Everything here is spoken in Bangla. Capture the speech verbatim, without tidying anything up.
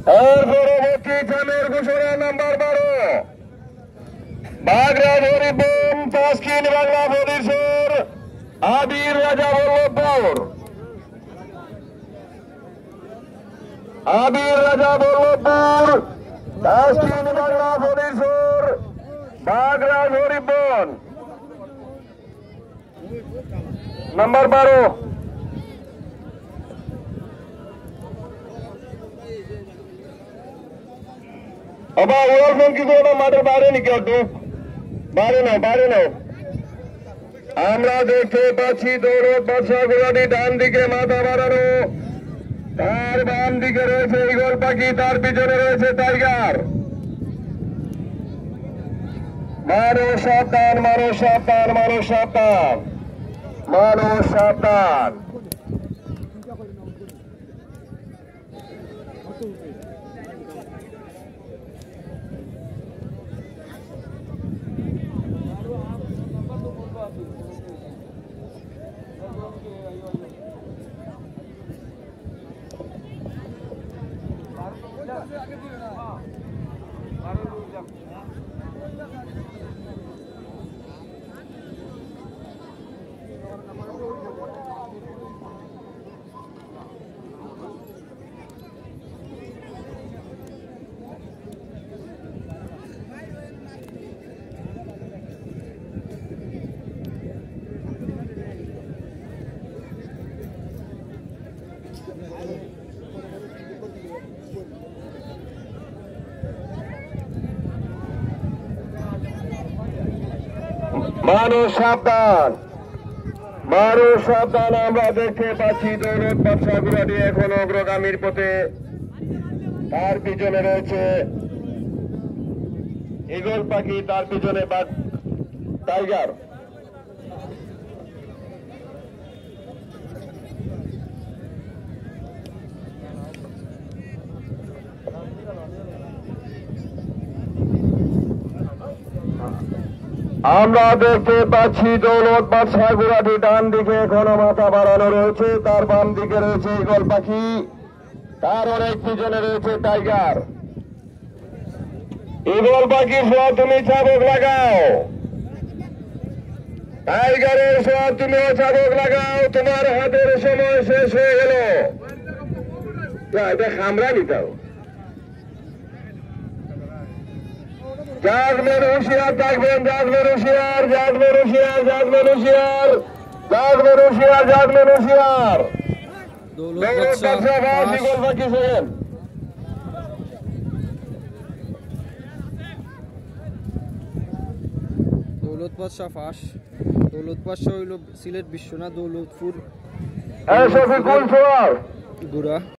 এর পরবর্তী খামের ঘোষণা নাম্বার বারো বাগড়া হরিবোম তাসকিন বাংলা প্রদেশের আবির রাজা বল্লভপুর আবির রাজা বল্লভপুর তাসকিন বাংলা প্রদেশের বাগড়া হরিবোম নাম্বার বারো। আবার ওর ফোন কি করে মাঠের বাইরে নাকি একটু বাইরে নাও বাইরে নাও। আমরা দেখতে পাচ্ছি দৌলত বাদশাহ গোলাটি ডান দিকে মাথা বাড়ানো, তার বাম দিকে রয়েছে ঈগল পাখি, তার পিছনে রয়েছে টাইগার। মানুষ সাবধান, মানুষ সাবধান, মানুষ সাবধান, মানুষ সাবধান। মানুষ সাবধান, মানুষ সাবধান। আমরা দেখতে পাচ্ছি দৌলত বাদশাহ গোলাটি এখন অগ্রগামীর পথে, তার পিছনে রয়েছে ঈগল পাখি, তার পিছনে টাইগার। আমরা দেখতে পাচ্ছি দৌলত বাদশাহ গোলাটি ডান দিকে এখনো মাথা বাড়ানো রয়েছে, তার বাম দিকে রয়েছে ঈগল পাখি, তার অনেক পিছনে রয়েছে টাইগার। ঈগল পাখি সব তুমি চাবক লাগাও, টাইগারের সব তুমিও চাবক লাগাও, তোমার হাতের সময় শেষ হয়ে গেল। এটা খামরা নিতাও। জাজমের হুঁশিয়ার থাকবেন, জাজমের হুঁশিয়ার, জাজমের হুঁশিয়ার, জাজমের হুঁশিয়ার, জাজমের হুঁশিয়ার, জাজমের হুঁশিয়ার। দৌলত বাদশাহ ফাঁস, ঈগল পাখি সেকেন্ড। দৌলত বাদশাহ ফাঁস। দৌলত বাদশাহ হইল সিলেট বিশ্বনাথ দৌলতপুর শফিকুল গুড়া।